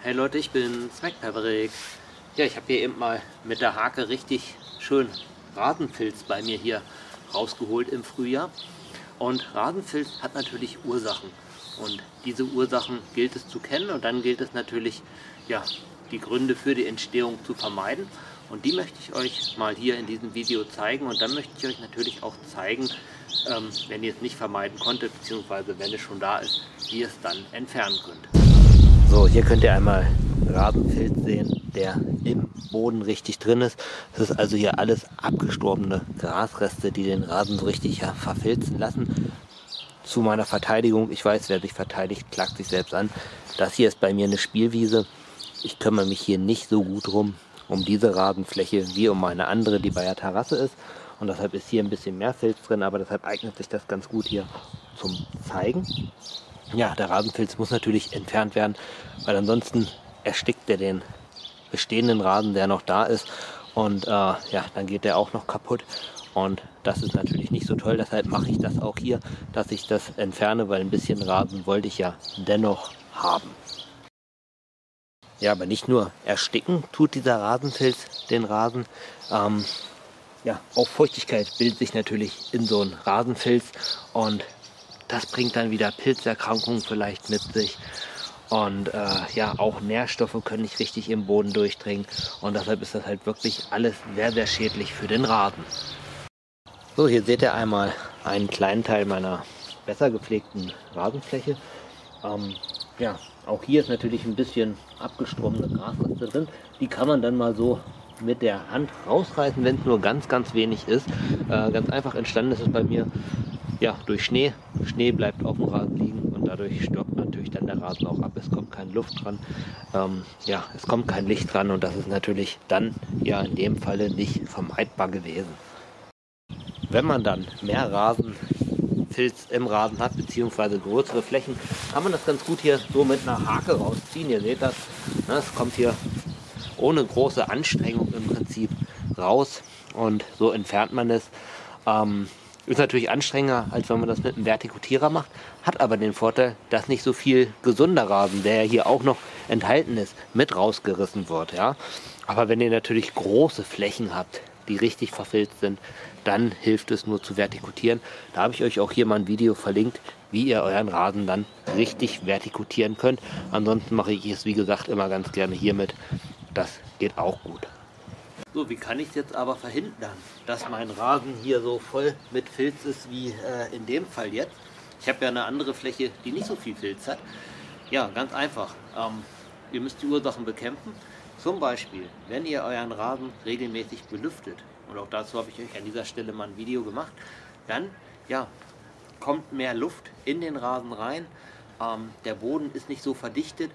Hey Leute, ich bin's, MacPaverick. Ja, ich habe hier eben mal mit der Hake richtig schön Rasenfilz bei mir hier rausgeholt im Frühjahr. Und Rasenfilz hat natürlich Ursachen. Und diese Ursachen gilt es zu kennen und dann gilt es natürlich, ja, die Gründe für die Entstehung zu vermeiden. Und die möchte ich euch mal hier in diesem Video zeigen. Und dann möchte ich euch natürlich auch zeigen, wenn ihr es nicht vermeiden konntet, beziehungsweise wenn es schon da ist, wie ihr es dann entfernen könnt. So, hier könnt ihr einmal Rasenfilz sehen, der im Boden richtig drin ist. Das ist also hier alles abgestorbene Grasreste, die den Rasen so richtig verfilzen lassen. Zu meiner Verteidigung, ich weiß, wer sich verteidigt, klagt sich selbst an. Das hier ist bei mir eine Spielwiese. Ich kümmere mich hier nicht so gut um diese Rasenfläche wie um meine andere, die bei der Terrasse ist. Und deshalb ist hier ein bisschen mehr Filz drin, aber deshalb eignet sich das ganz gut hier zum Zeigen. Ja, der Rasenfilz muss natürlich entfernt werden, weil ansonsten erstickt er den bestehenden Rasen, der noch da ist. Und ja, dann geht der auch noch kaputt. Und das ist natürlich nicht so toll. Deshalb mache ich das auch hier, dass ich das entferne, weil ein bisschen Rasen wollte ich ja dennoch haben. Ja, aber nicht nur ersticken tut dieser Rasenfilz den Rasen. Ja, auch Feuchtigkeit bildet sich natürlich in so einen Rasenfilz und das bringt dann wieder Pilzerkrankungen vielleicht mit sich. Und ja, auch Nährstoffe können nicht richtig im Boden durchdringen. Und deshalb ist das halt wirklich alles sehr, sehr schädlich für den Rasen. So, hier seht ihr einmal einen kleinen Teil meiner besser gepflegten Rasenfläche. Ja, auch hier ist natürlich ein bisschen abgestorbene Grasreste drin. Die kann man dann mal so mit der Hand rausreißen, wenn es nur ganz, ganz wenig ist. Ganz einfach entstanden ist es bei mir ja, durch Schnee. Schnee bleibt auf dem Rasen liegen und dadurch stirbt natürlich dann der Rasen auch ab. Es kommt keine Luft dran. Ja, es kommt kein Licht dran und das ist natürlich dann ja in dem Falle nicht vermeidbar gewesen. Wenn man dann mehr Rasenfilz im Rasen hat, beziehungsweise größere Flächen, kann man das ganz gut hier so mit einer Hake rausziehen. Ihr seht das, ne, es kommt hier ohne große Anstrengung im Prinzip raus und so entfernt man es. Ist natürlich anstrengender, als wenn man das mit einem Vertikutierer macht, hat aber den Vorteil, dass nicht so viel gesunder Rasen, der hier auch noch enthalten ist, mit rausgerissen wird. Ja? Aber wenn ihr natürlich große Flächen habt, die richtig verfilzt sind, dann hilft es nur zu vertikutieren. Da habe ich euch auch hier mal ein Video verlinkt, wie ihr euren Rasen dann richtig vertikutieren könnt. Ansonsten mache ich es, wie gesagt, immer ganz gerne hiermit. Das geht auch gut. So, wie kann ich es jetzt aber verhindern, dass mein Rasen hier so voll mit Filz ist wie in dem Fall jetzt? Ich habe ja eine andere Fläche, die nicht so viel Filz hat. Ja, ganz einfach. Ihr müsst die Ursachen bekämpfen. Zum Beispiel, wenn ihr euren Rasen regelmäßig belüftet, und auch dazu habe ich euch an dieser Stelle mal ein Video gemacht, dann ja, kommt mehr Luft in den Rasen rein. Der Boden ist nicht so verdichtet.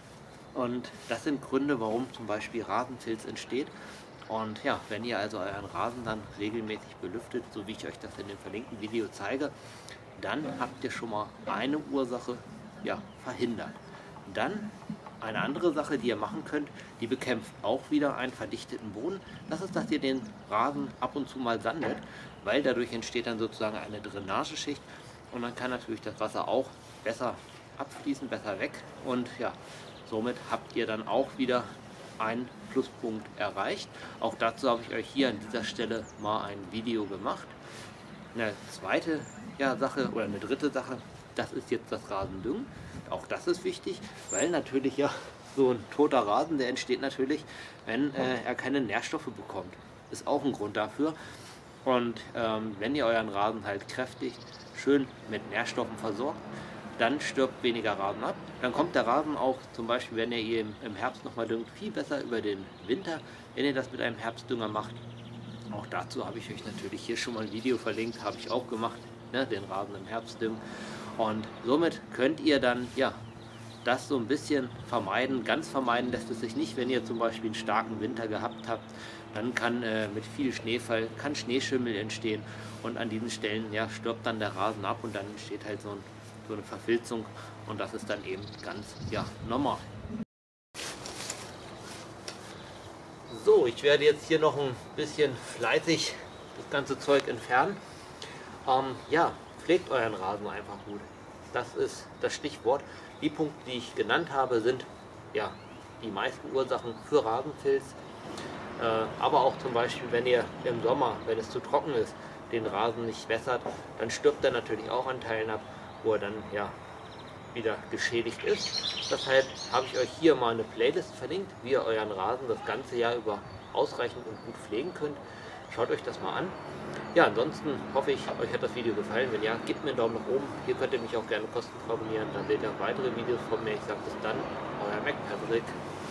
Und das sind Gründe, warum zum Beispiel Rasenfilz entsteht. Und ja, wenn ihr also euren Rasen dann regelmäßig belüftet, so wie ich euch das in dem verlinkten Video zeige, dann habt ihr schon mal eine Ursache ja, verhindert. Dann eine andere Sache, die ihr machen könnt, die bekämpft auch wieder einen verdichteten Boden. Das ist, dass ihr den Rasen ab und zu mal sandet, weil dadurch entsteht dann sozusagen eine Drainageschicht und dann kann natürlich das Wasser auch besser abfließen, besser weg und ja, somit habt ihr dann auch wieder einen Pluspunkt erreicht. Auch dazu habe ich euch hier an dieser Stelle mal ein Video gemacht. Eine zweite Sache oder eine dritte Sache, das ist jetzt das Rasendüngen. Auch das ist wichtig, weil natürlich ja so ein toter Rasen, der entsteht natürlich, wenn er keine Nährstoffe bekommt. Ist auch ein Grund dafür. Und wenn ihr euren Rasen halt kräftig schön mit Nährstoffen versorgt, dann stirbt weniger Rasen ab. Dann kommt der Rasen auch, zum Beispiel, wenn ihr ihn im Herbst nochmal düngt, viel besser über den Winter, wenn ihr das mit einem Herbstdünger macht. Auch dazu habe ich euch natürlich hier schon mal ein Video verlinkt, habe ich auch gemacht, ne, den Rasen im Herbst düngen. Und somit könnt ihr dann, ja, das so ein bisschen vermeiden. Ganz vermeiden lässt es sich nicht, wenn ihr zum Beispiel einen starken Winter gehabt habt. Dann kann mit viel Schneefall, kann Schneeschimmel entstehen und an diesen Stellen ja, stirbt dann der Rasen ab und dann entsteht halt so eine Verfilzung und das ist dann eben ganz normal. So, ich werde jetzt hier noch ein bisschen fleißig das ganze Zeug entfernen. Ja, pflegt euren Rasen einfach gut. Das ist das Stichwort. Die Punkte, die ich genannt habe, sind ja die meisten Ursachen für Rasenfilz. Aber auch zum Beispiel, wenn ihr im Sommer, wenn es zu trocken ist, den Rasen nicht wässert, dann stirbt er natürlich auch an Teilen ab, wo er dann ja wieder geschädigt ist. Deshalb habe ich euch hier mal eine Playlist verlinkt, wie ihr euren Rasen das ganze Jahr über ausreichend und gut pflegen könnt. Schaut euch das mal an. Ja, ansonsten hoffe ich, euch hat das Video gefallen. Wenn ja, gebt mir einen Daumen nach oben. Hier könnt ihr mich auch gerne kostenfrei abonnieren. Dann seht ihr weitere Videos von mir. Ich sage bis dann, euer Mac Patrick.